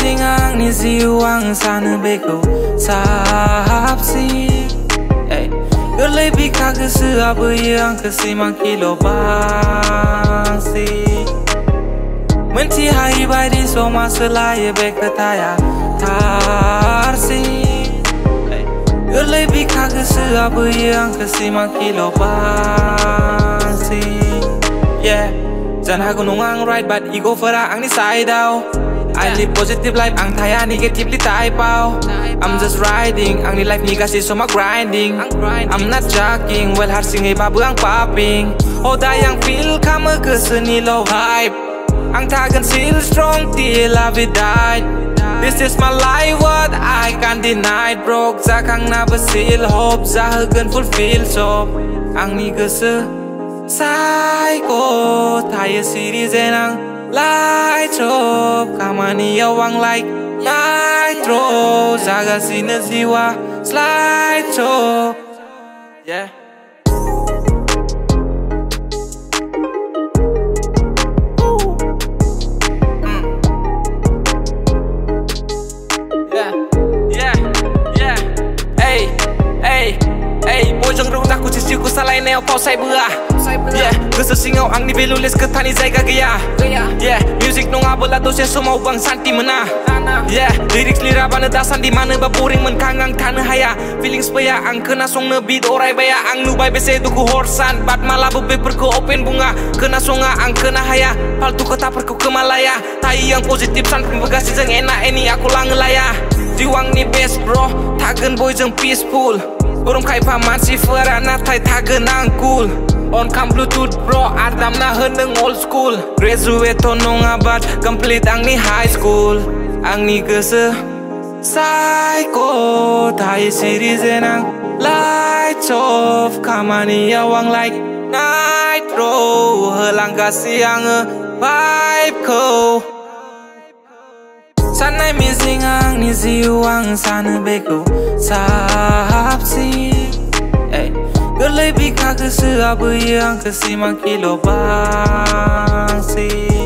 मिजिं आंनि जिउ आं सानो बेखौ साबसिन गोरलै बिखा गोसोआ बोयो आंखौ सिमांखिल' बांसिन मोनथिहायै बायदि समा सोलायो बे खोथाया थारसिन गोरलै बिखा गोसोआ बोयो आंखौ सिमांखिल' बांसिन जानो हागौ नङा आं राइट बाट इग'फोरा आंनि साइडआव I live positive life आं थाया negatively टाइपआव I'm just riding आंनि लाइफनि गासै समा grinding I'm not joking well हारसिङैबाबो आं popping हदाय आं feel खामो गोसोनि low hype आं थागोन still strong till I die This is my life what I can't deny broke जाखांनाबो still hope जाहोगोन fulfill job आंनि गोसो साइक' थायो सिरि जेन आं लाइट अफ खामानियाव आं लाइक नाइट्र' जागासिनो जिउआ स्लाइड श' बयजों रंजाखुसि जिउखौ सालायनायाव फावसायबोआ गोसो सिङाव आंनि भेलुलेस खोथानि जायगा गैया मिउजिक नङाबोला दसे समाव आं सान्ति मोना लिरिक्स लिराबानो दासान्दि मानोबा बरिं मोनखां आं थानो हाया फिलिंस फैया आं खोनासंनो बिट अरायबाया आं नुबाय बेसे दुखु हर सान बाट मालाबो बेफोरखौ अपेन बुङा खोनासङा आं खोनाहाया फाल्तु खोथाफोरखौ खोमालाया थायो आं पजिटिभ सानफ्रोमबो गासैजों एना एनि आखौ लाङो लाया जिउ आंनि बेस्ट ब्र' थागोन बयजों पिसफुल गरम खायफा मानसिफोरा नाथाय थागोन आं कुल On cam bluetooth bro आदामना होनदों old school Graduate नङा but complete आंनि high school आंनि गोसो साइक' थायो सिरि जेन आं lights off खामानियाव आं like नाइट्र' होलांगासिनो आङो vibe-खौ साननाय मिजिं आंनि जिउ आं सानो बेखौ साबसिन गोरलै बिखा गोसोआ बोयो आंखौ सिमांखिल' बांसिन